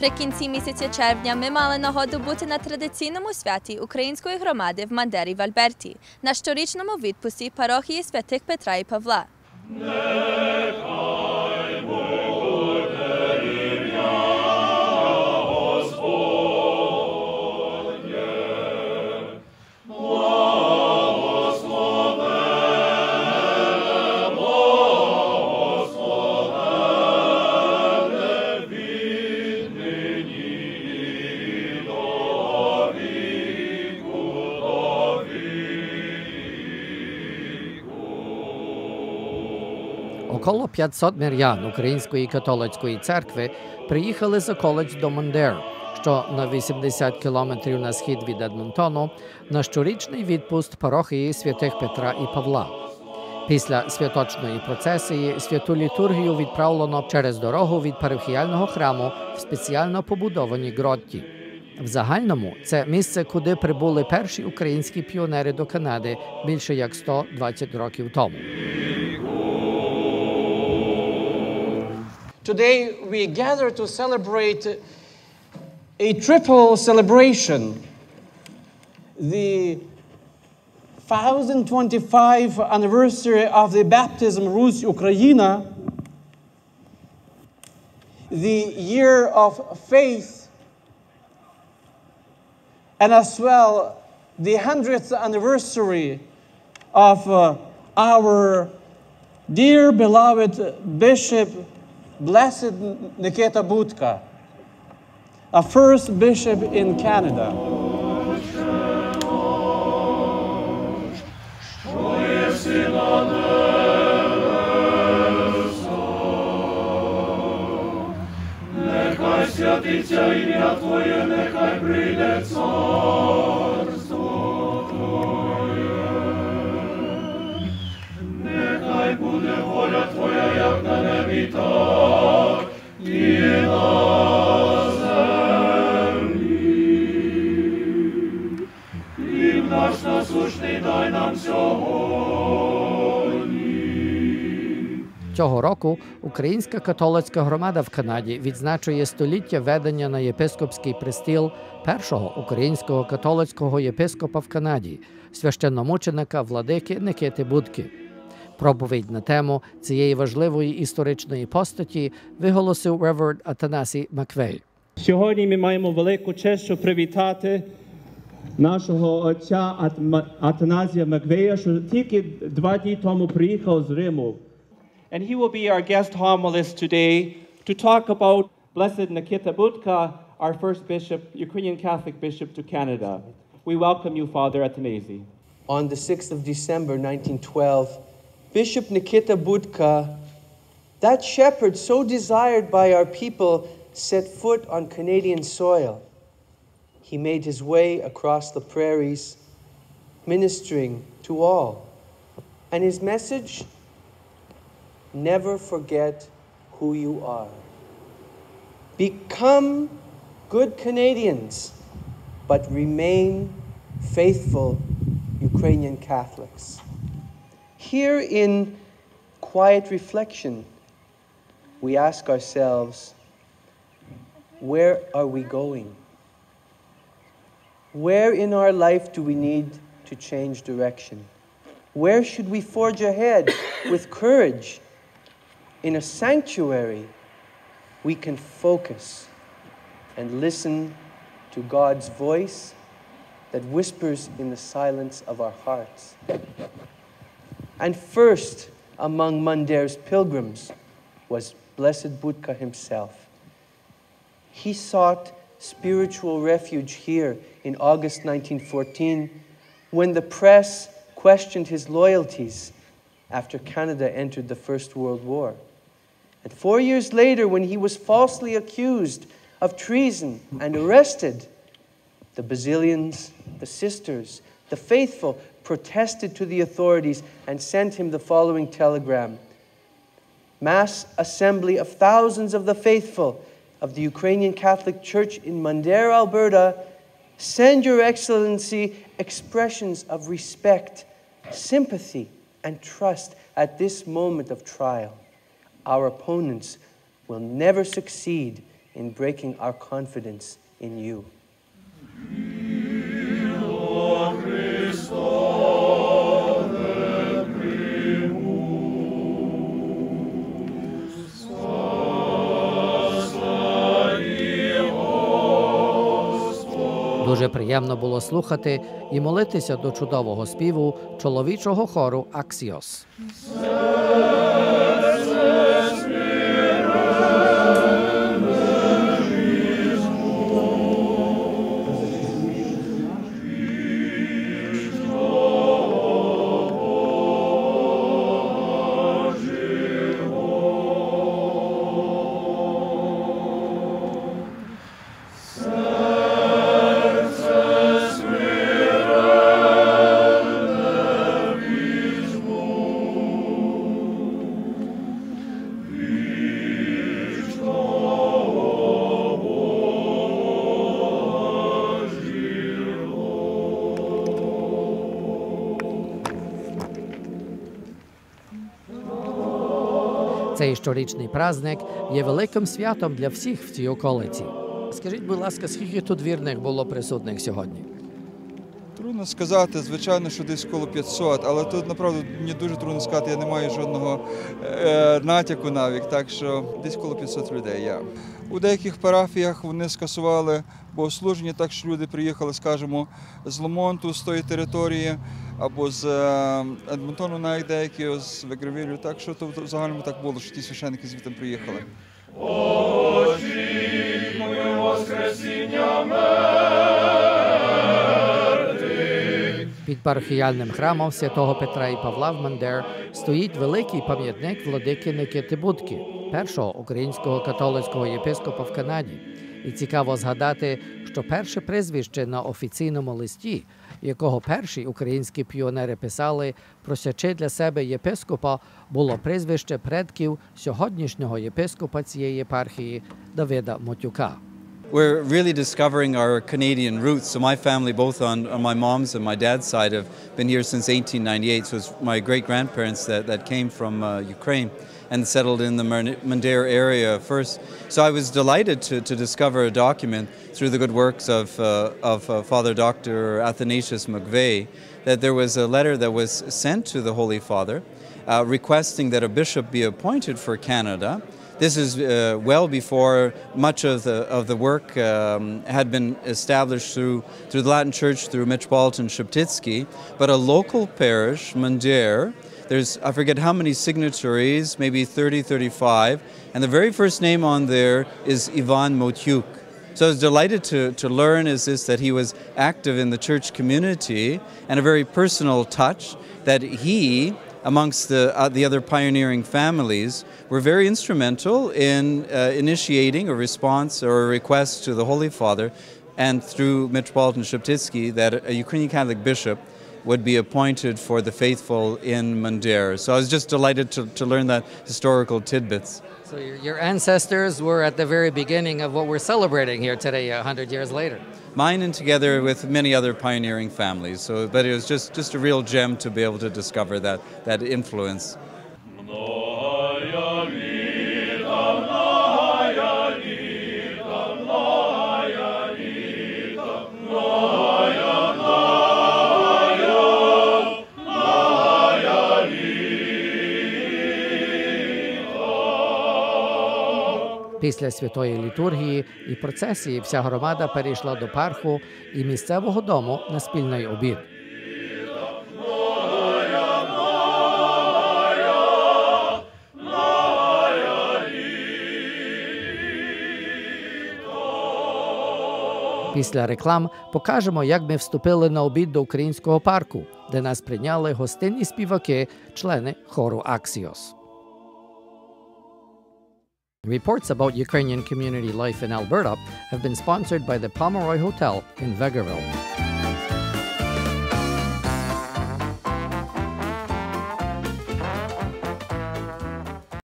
Наприкінці місяця червня ми мали нагоду бути на традиційному святі української громади в Мандері в Альберті на щорічному відпусті парохії святих Петра і Павла. Около 500 мирян Української католицької церкви приїхали за коледж до Мандер, що на 80 кілометрів на схід від Едмонтону, на щорічний відпуст парохії святих Петра і Павла. Після святочної процесії святу літургію відправлено через дорогу від парохіального храму в спеціально побудованій гротті. В загальному це місце, куди прибули перші українські піонери до Канади більше як 120 років тому. Today we gather to celebrate a triple celebration. The 1025 anniversary of the baptism Ruсь Україна, the year of faith, and as well the 100th anniversary of our dear beloved Bishop Blessed Nikita Budka, a first bishop in Canada. Нехай святиться ім'я Твоє, нехай прийде царство Твоє. Нехай буде воля Твоя, як на небі, так і на землі. Хліб наш насущний дай нам сьогодні. Цього року Українська католицька громада в Канаді відзначує століття ведення на єпископський престіл першого українського католицького єпископа в Канаді, священномученика владики Никити Будки. Проповідь на тему цієї важливої історичної постаті виголосив реверend Атанасій Маквей. Сьогодні ми маємо велику честь, щоб привітати нашого отця Атанасія Маквея, що тільки 2 дні тому приїхав з Риму. And he will be our guest homilist today to talk about Blessed Nikita Budka, our first bishop, Ukrainian Catholic bishop to Canada. We welcome you, Father Athanasi. On the 6th of December 1912, Bishop Nikita Budka, that shepherd so desired by our people, set foot on Canadian soil. He made his way across the prairies, ministering to all. And his message, never forget who you are. Become good Canadians, but remain faithful Ukrainian Catholics. Here in quiet reflection, we ask ourselves, where are we going? Where in our life do we need to change direction? Where should we forge ahead with courage? In a sanctuary, we can focus and listen to God's voice that whispers in the silence of our hearts. And first among Mander's pilgrims was Blessed Budka himself. He sought spiritual refuge here in August 1914 when the press questioned his loyalties after Canada entered the First World War. And 4 years later, when he was falsely accused of treason and arrested, the Basilians, the sisters, the faithful protested to the authorities and sent him the following telegram. Mass assembly of thousands of the faithful of the Ukrainian Catholic Church in Mundare, Alberta, send Your Excellency expressions of respect, sympathy, and trust at this moment of trial. Our opponents will never succeed in breaking our confidence in you. Дуже приємно було слухати і молитися до чудового співу чоловічого хору «Аксіос». Цей щорічний праздник є великим святом для всіх в цій околиці. Скажіть, будь ласка, скільки тут вірних було присутних сьогодні? Трудно сказати, звичайно, що десь коло 500, але тут, направду, мені дуже трудно сказати, я не маю жодного натяку навіть, так що десь коло 500 людей є. У деяких парафіях вони скасували богослуження, так що люди приїхали, скажімо, з Ломонту, з тої території, або з Едмонтону, навіть деякі, з Вегревілю, так що то в загальному так було, що ті священники звідти приїхали. Очікуємо воскресіння Під парохіяльним храмом святого Петра і Павла в Мандер стоїть великий пам'ятник владики Никити Будки, першого українського католицького єпископа в Канаді. І цікаво згадати, що перше прізвище на офіційному листі, якого перші українські піонери писали, просячи для себе єпископа, було прізвище предків сьогоднішнього єпископа цієї єпархії Давида Мотюка. We're really discovering our Canadian roots. So my family, both on my mom's and my dad's side, have been here since 1898. So it's my great-grandparents that came from Ukraine and settled in the Mundare area first. So I was delighted to discover a document through the good works of Father Dr. Athanasius McVeigh, that there was a letter that was sent to the Holy Father requesting that a bishop be appointed for Canada. This is well before much of the work had been established through the Latin Church, through Metropolitan Sheptytsky, but a local parish, Mundare, there's, I forget how many signatories, maybe 30, 35, and the very first name on there is Ivan Motyuk. So I was delighted to learn that he was active in the church community, and a very personal touch that he, amongst the other pioneering families, were very instrumental in initiating a response or a request to the Holy Father, and through Metropolitan Sheptytsky, that a Ukrainian Catholic bishop would be appointed for the faithful in Mundare. So I was just delighted to learn that historical tidbits. So your ancestors were at the very beginning of what we're celebrating here today, 100 years later. Mine, and together with many other pioneering families. So, but it was just a real gem to be able to discover that influence. Після святої літургії і процесії вся громада перейшла до парку і місцевого дому на спільний обід. Після реклам покажемо, як ми вступили на обід до українського парку, де нас прийняли гостинні співаки, члени хору «Аксіос». Reports about Ukrainian community life in Alberta have been sponsored by the Pomeroy Hotel in Vegreville.